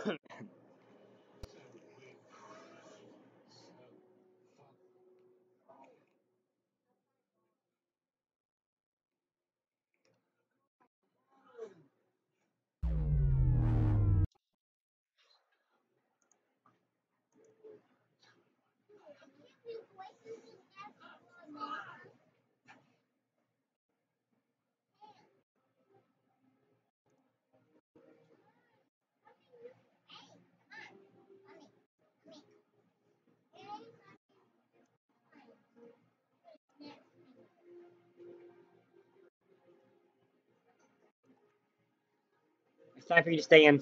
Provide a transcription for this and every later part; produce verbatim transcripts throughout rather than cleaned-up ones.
It's time for you to stay in.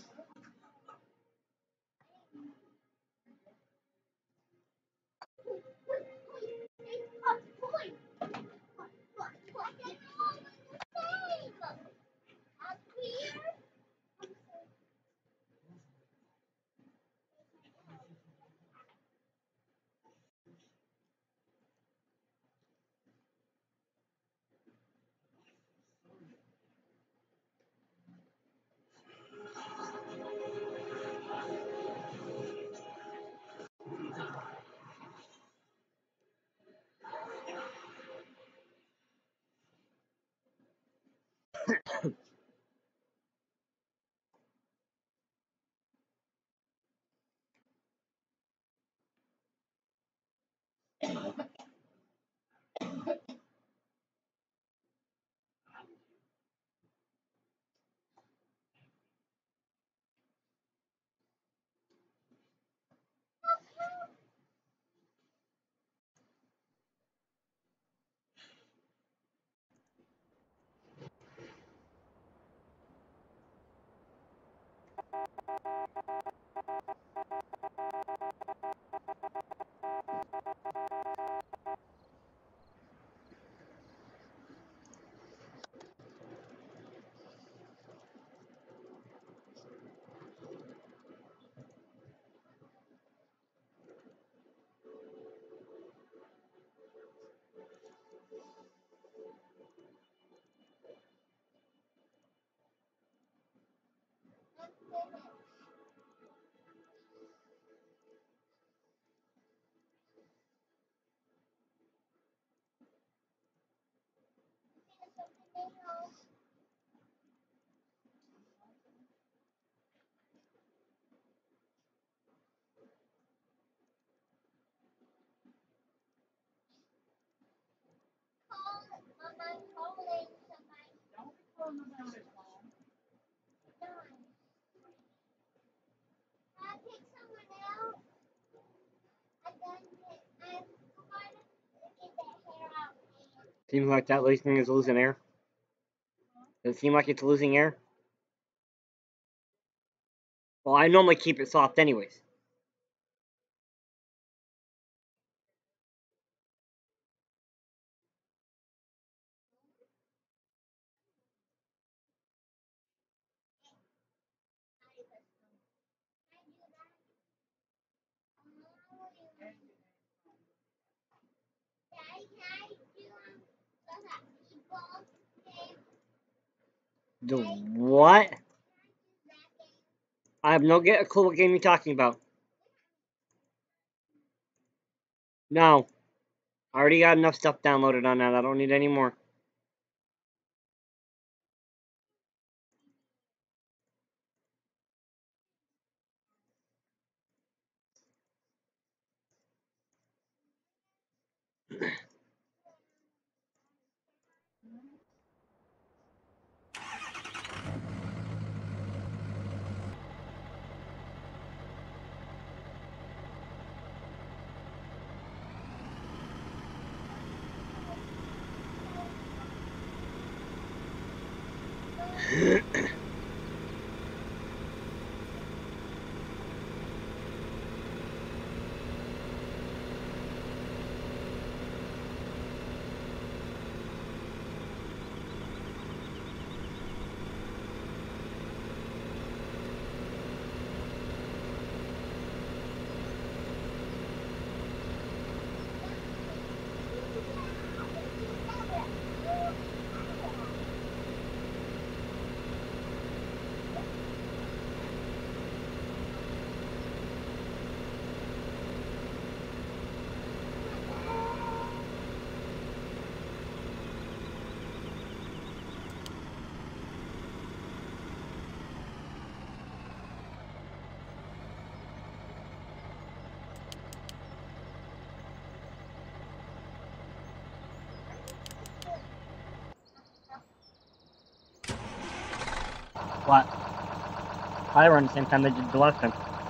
Seems like that thing is losing air. Does it seem like it's losing air? Well, I normally keep it soft anyways. The what? I have no get a clue what game you're talking about. No. I already got enough stuff downloaded on that. I don't need any more. What? I run the same time they did the last time.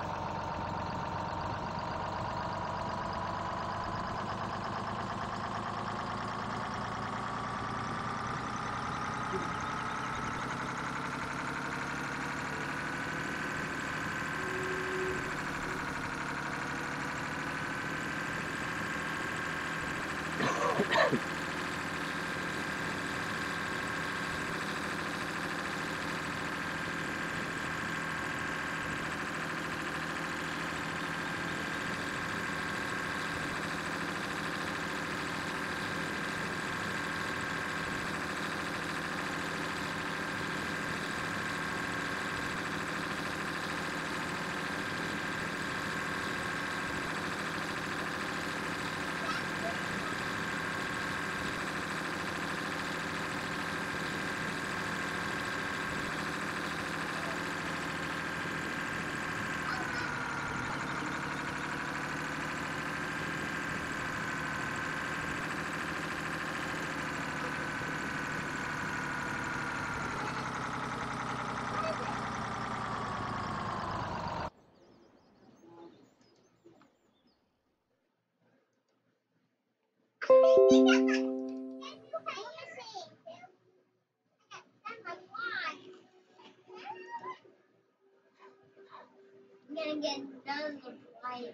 I'm gonna get done with life.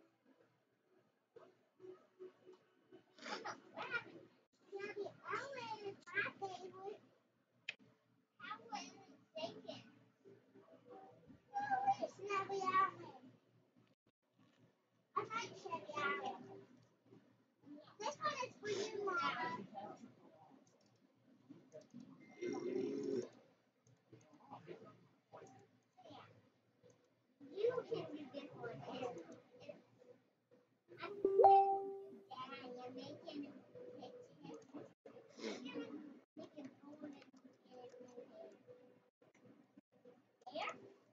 This one is for you, Mama. You can do this one. I'm Dad, you're making it. Making food and there.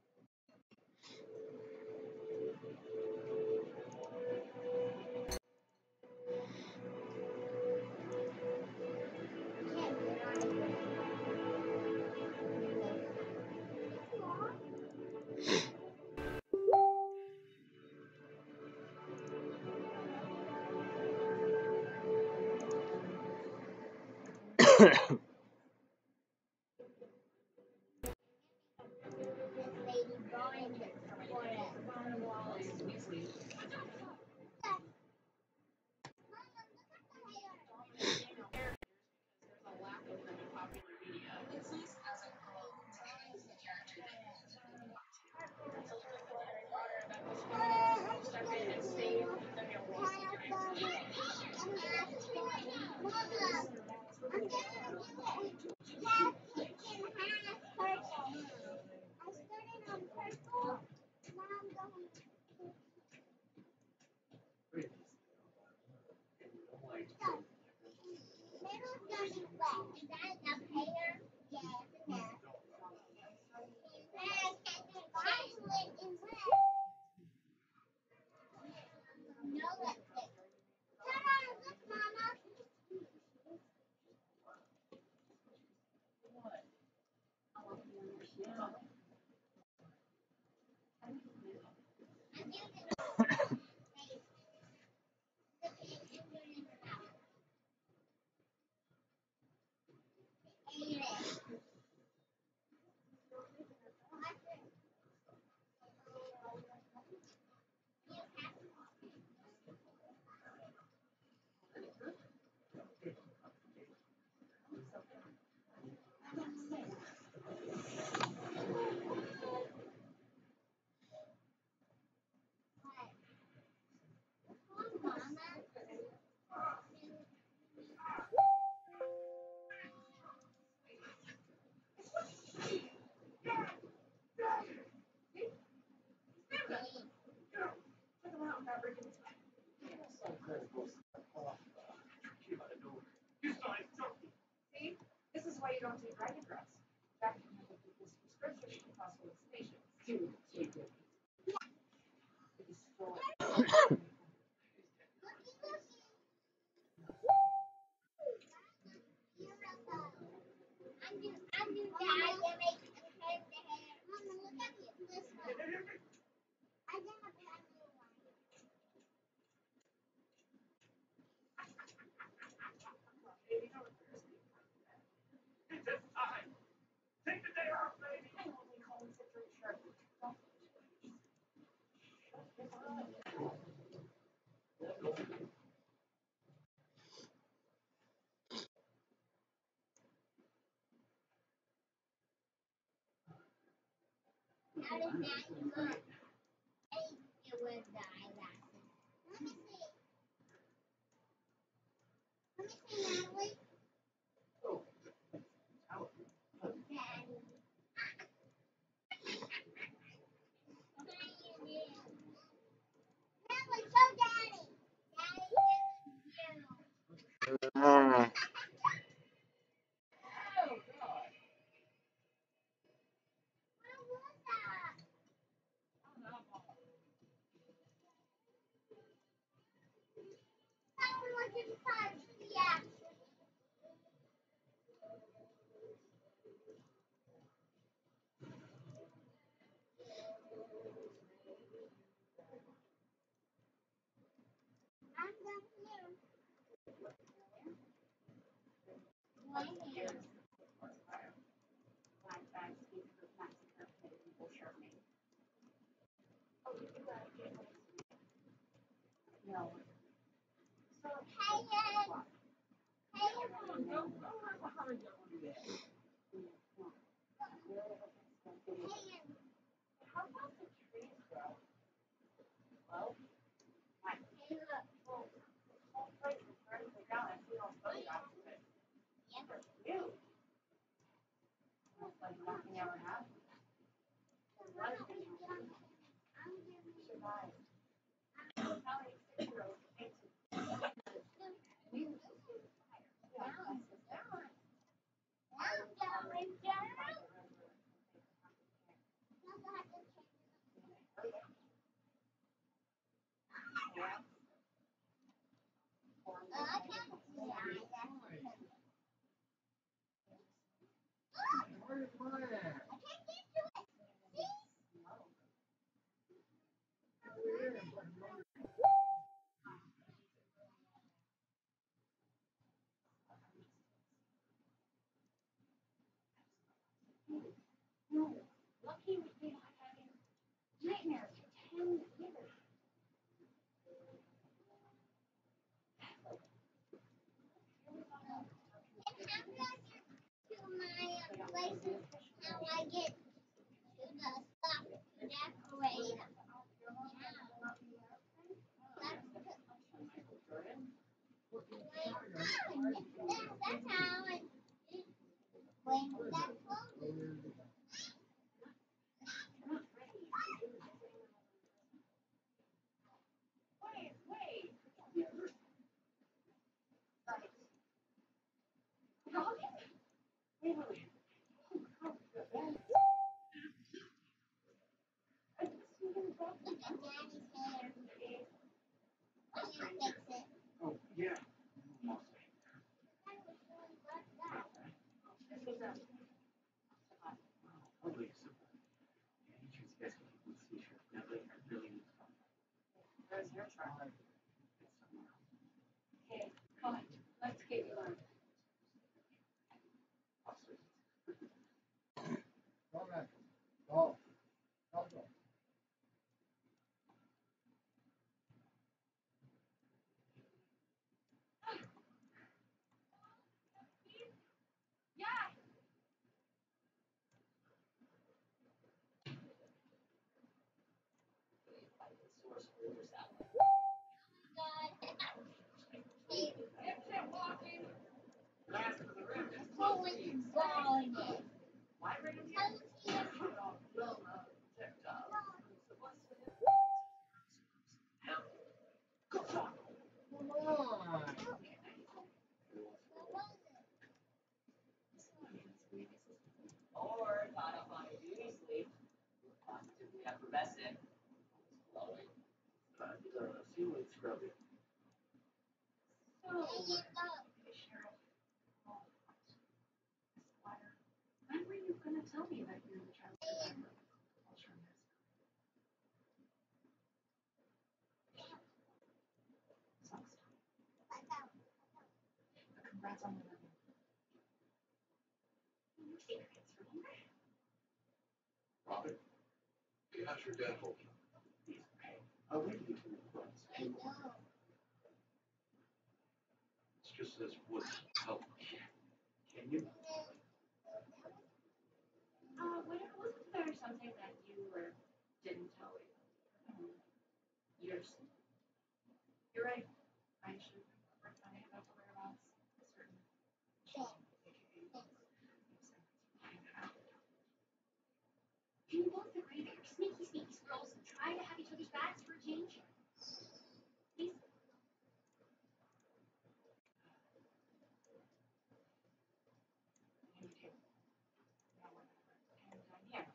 See, this is why you don't do dragon breaths. That can have a people's prescription and cause hallucinations. I'm just, I'm just, Dad, you're making How does Daddy look? Hey, it was the eyelashes. Let me see. Let me see, Natalie. Daddy. Natalie, show Daddy. Daddy, look at you. Ah. Oh, God. What was that? Someone just touched the action. I'm down here. Right here. No. So, Hey, Ed. Hey, don't go behind you on that. Hey, Ed. How about the trees grow? Well, my Hey, look. whole place is vertically down. I see all photographs of it. Yeah. They're new. It's like nothing ever happened. I'm giving you Survived. How many six-year-olds think to No, lucky would be not having nightmares for ten years. places how I get to the stuff to decorate. That's how it when that closes. Wait, wait. Wait, wait. Look at Daddy's hair. I'm gonna fix it. Oh, yeah. That was really like that. Probably simple. Yeah, you choose guys with a t-shirt. Now, like, I really need to find Where's your truck? it somewhere else. Okay, come on. Let's get you on. I'll search it. Oh, okay. Yeah. Dipshit walking. Last of the rim. Just Who was drawing it? why bring him Tell us here. Well, uh, check out. So what's the hell? Come on. Or thought up on a beauty sleep, positively effervescent, glowing. Uh, he's a ceiling scrubber. So, Hey, look. Sheriff. Oh, Squire. When were you gonna tell me that you're the child survivor of the culture mess? Sucks. Congrats on the wedding. Your secrets, remember? Robin, how's your dad holding up? He's okay. I'll leave you to the front. I know. It's just this wood help. Can you? Uh, what, wasn't there something that you were didn't tell you. Years. You're right. I should have reported my about the whereabouts of certain Can you both agree that you're sneaky, sneaky squirrels and try to have each other's backs for a change? Please? You do. Now whatever. And uh, yeah.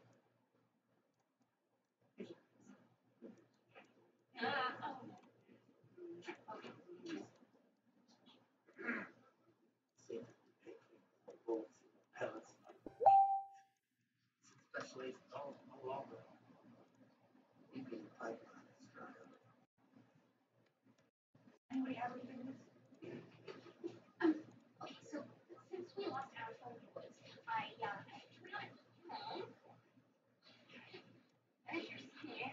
Here's your- Uh, oh. Okay. See, both pellets, especially no, no longer. Even the pipeline is dry up. Anybody have anything with Um, okay, so since we lost our phone in the woods, I, uh, went on home. And here's here.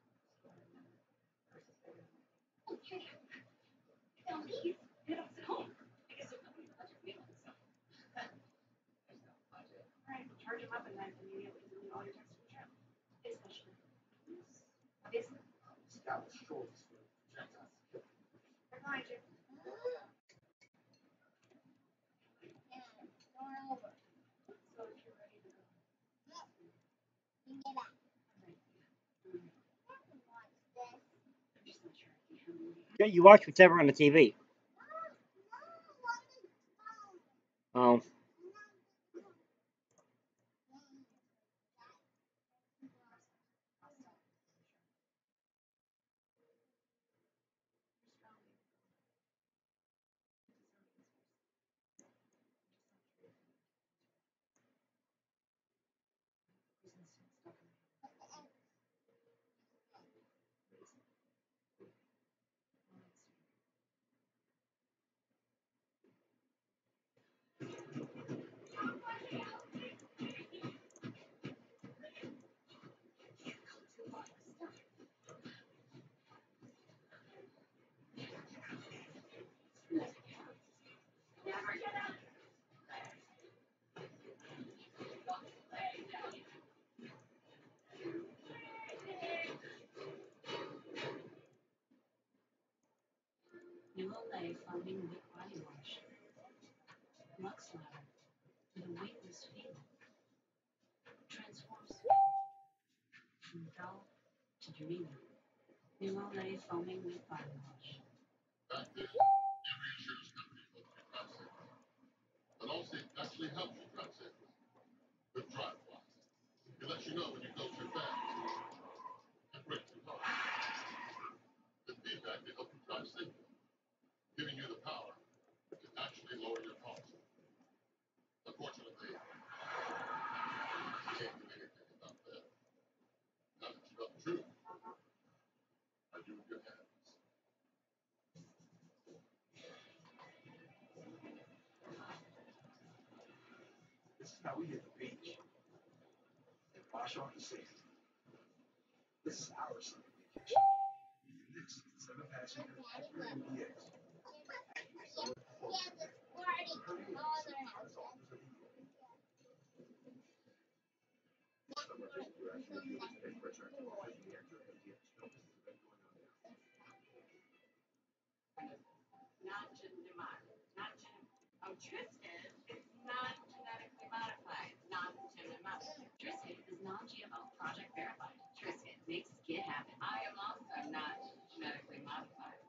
Oh, here they are. I found these. And I was at home. I guess there's nobody to budget me, so. There's no budget. Alright, charge them up and then immediately delete all your text from the chat. Especially. Obviously. Scout shorts for Gentiles. Remind you. Yeah, door over. So if you're ready to go. You get back. Alright. Watch this. I'm just not sure I can handle it. Yeah, you watch whatever on the T V. Oh, New Olay foaming with body wash. Lux Lather with a weightless feel. Transforms from dull to dreamy. New Olay foaming with body wash. Back then, every insurance company hopes you drive safer. But Allstate actually helps you drive safer. With DriveWise. It lets you know when you go too fast and brake too hard. With feedback, they help you drive safer, giving you the power to actually lower your costs. Unfortunately, you can't do anything about that. Now that you know the truth, are you in good hands? This is how we hit the beach. And wash off the sand. This is our summer vacation. This is seven passenger M D X. Yeah, the party. All their houses. Not gen- not, not gen- oh, Tristan is not genetically modified. Not genetically modified. Triscuit is non-G M O project verified. Triscuit makes skid happen. I am also not genetically modified.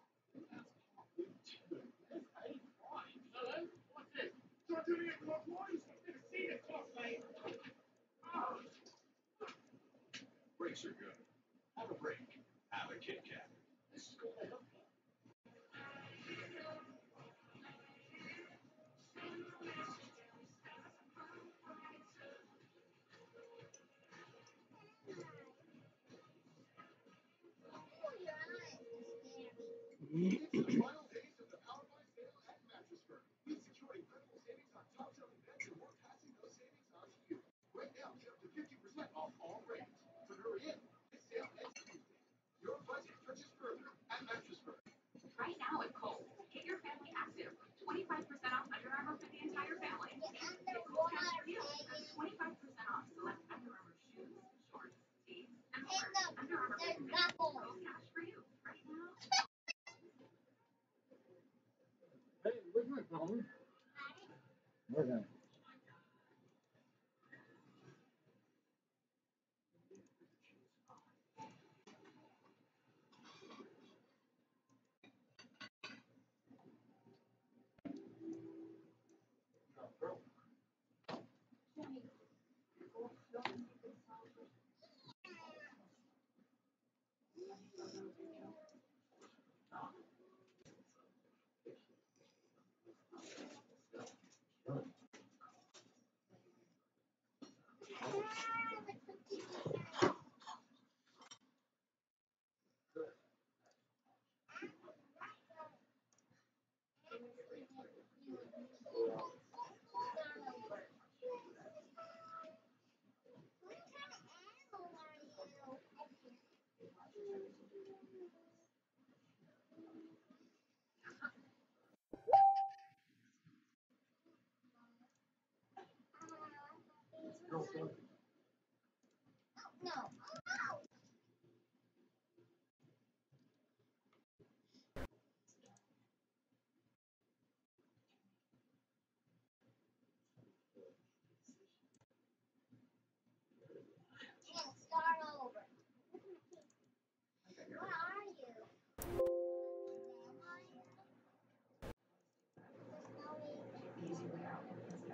Breaks are good. Have a break. Have a Kit Kat. Oh, your eyes scare me. It's the final days of the Power Buy sale at Mattress Firm. We secure incredible savings on top-selling beds, and we're passing those savings on to you. Right now, get up to fifty percent off all brands. So hurry in. This sale ends Tuesday. Your budget stretches further at Mattress Firm. Right now at Kohl's, get your family active. twenty-five percent off Under Armour for the entire family. Get Get underwater, Kohl's Cash for you. baby. twenty-five percent off select Under Armour shoes, shorts, tees, and more. No. Start over. Where are you? Easy way out.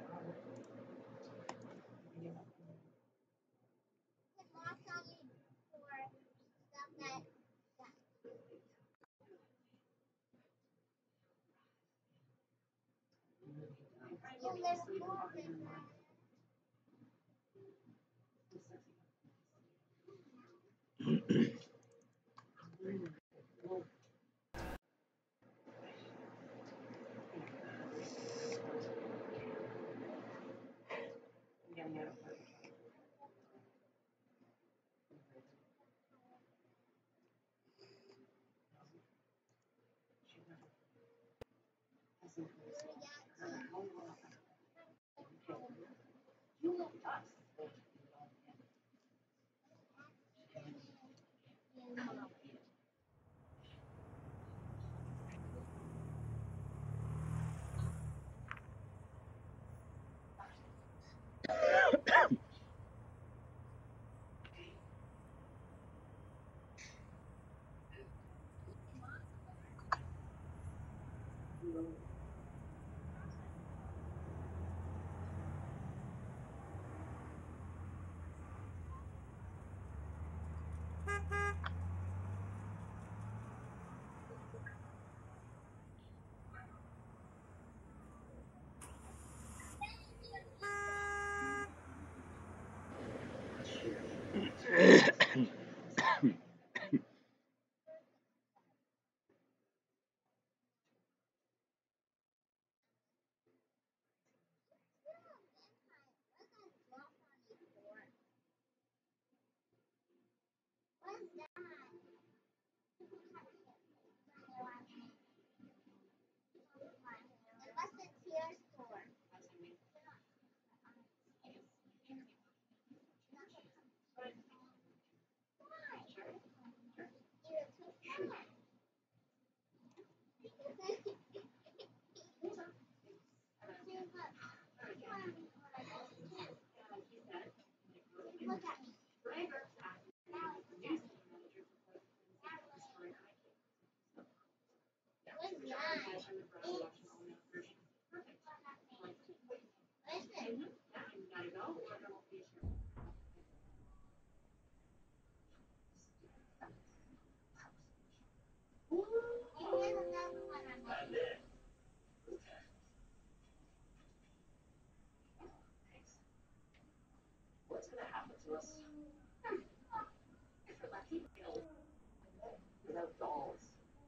Look at me. What's gonna happen to us? If we're lucky, without dolls.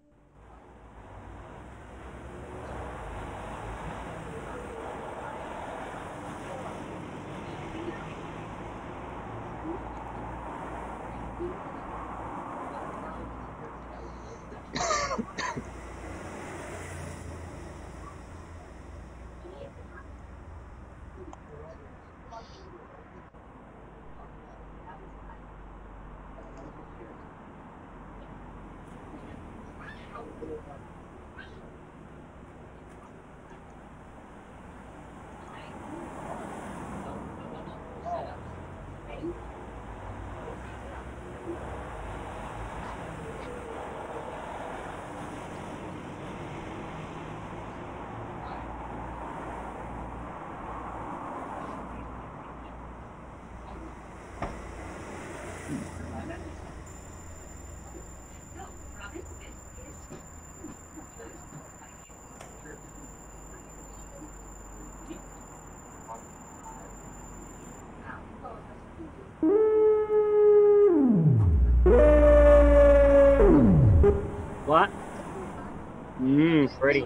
What? Mmm, pretty.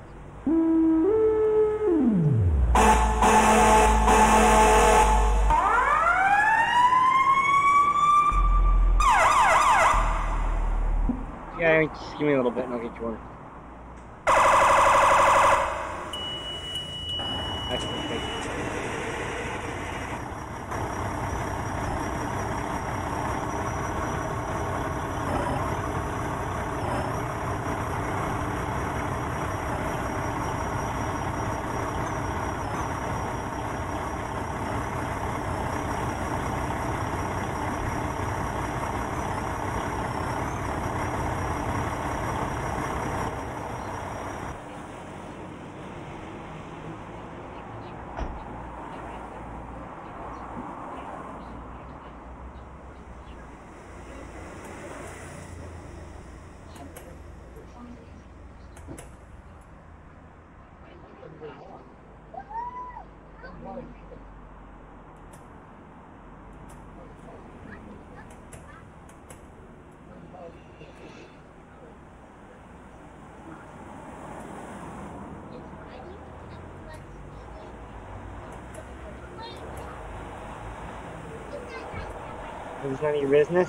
Yeah, just give me a little bit and I'll get you one. That's perfect. It's none of your business.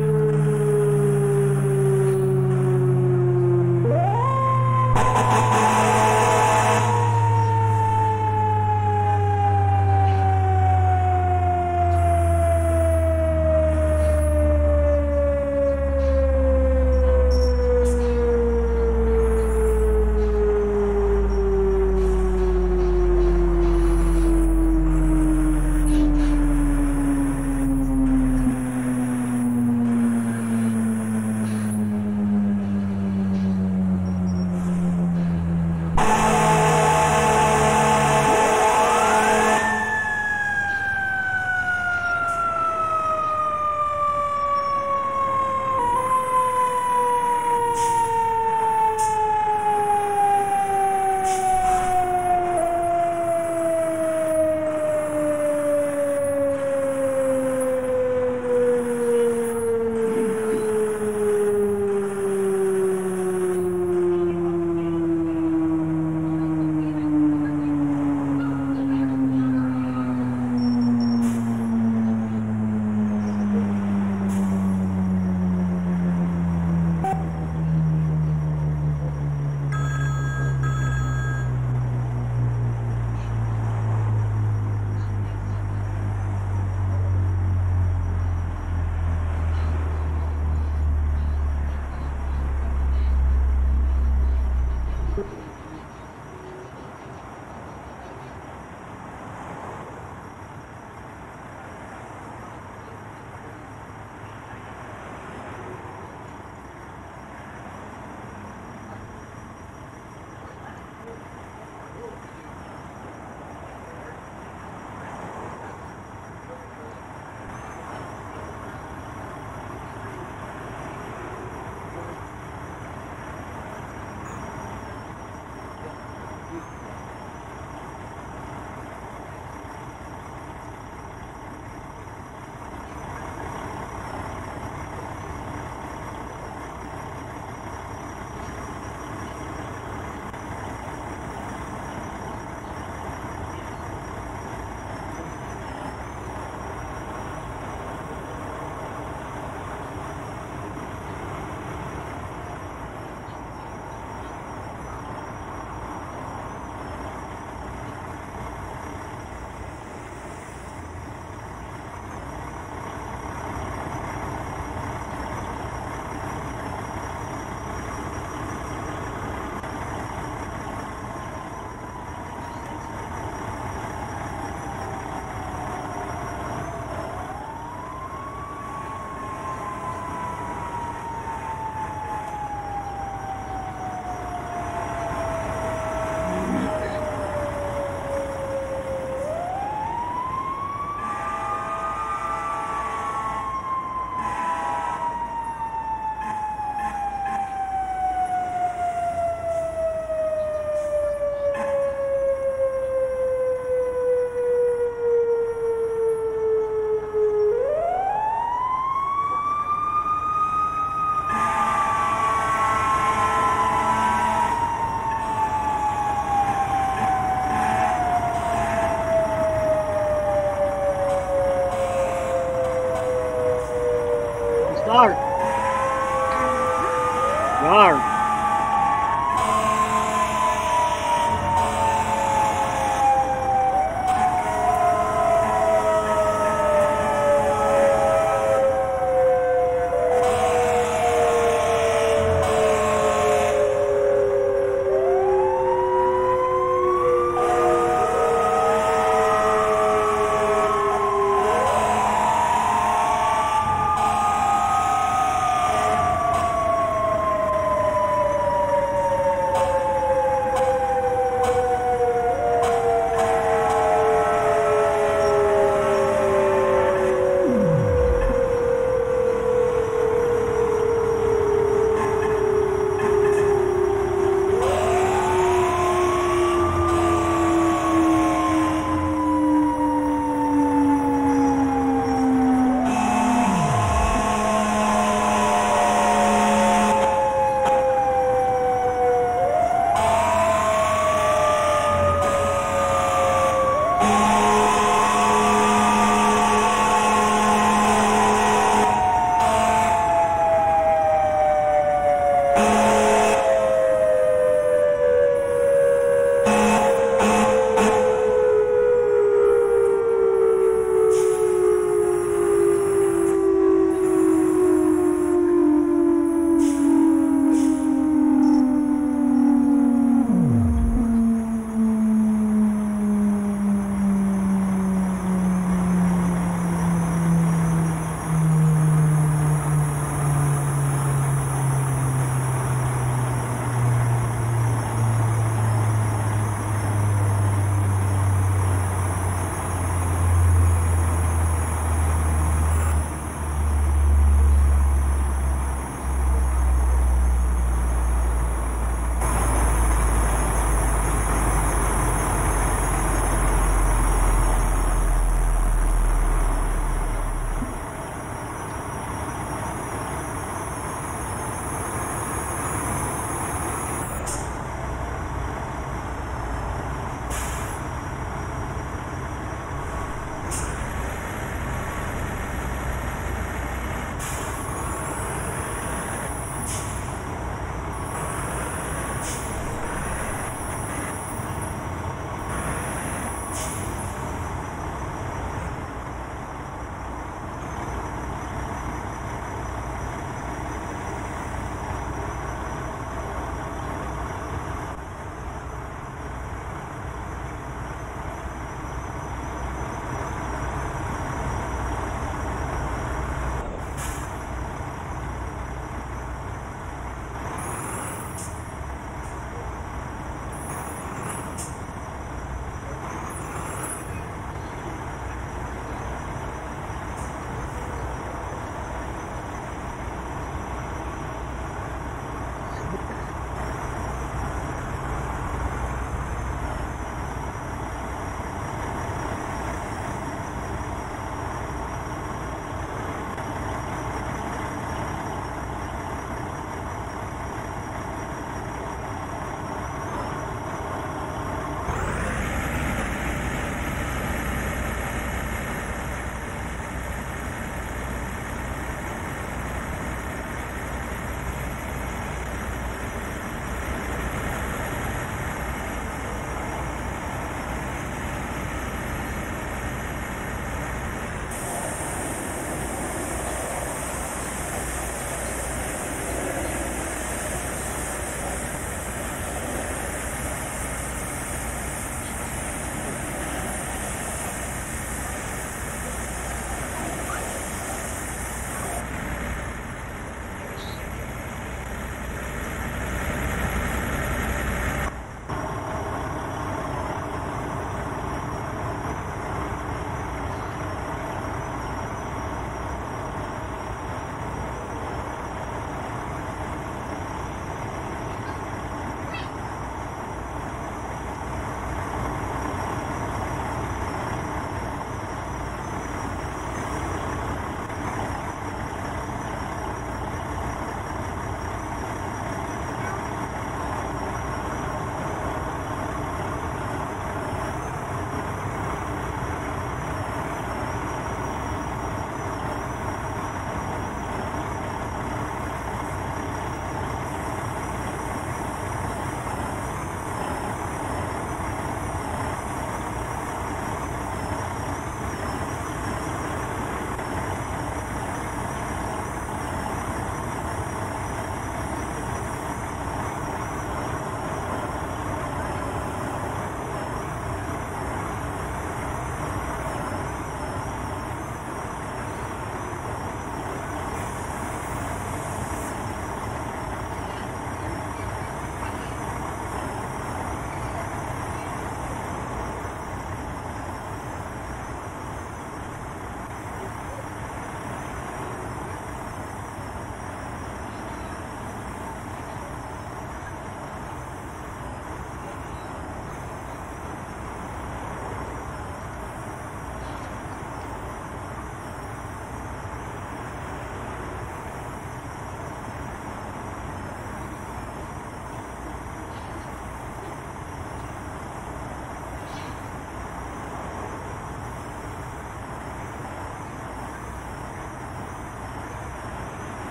You Yarn.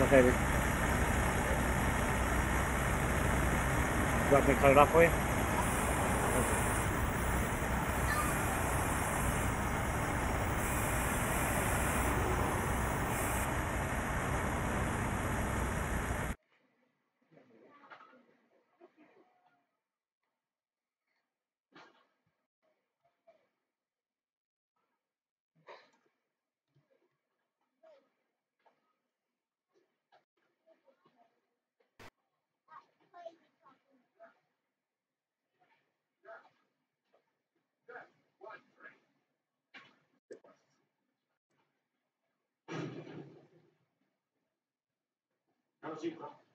Okay. You want me to cut it off for you? How's he?